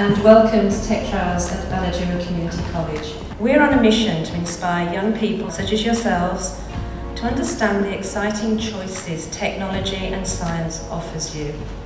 and welcome to Tech Trials at Ballajura Community College. We're on a mission to inspire young people such as yourselves to understand the exciting choices technology and science offers you.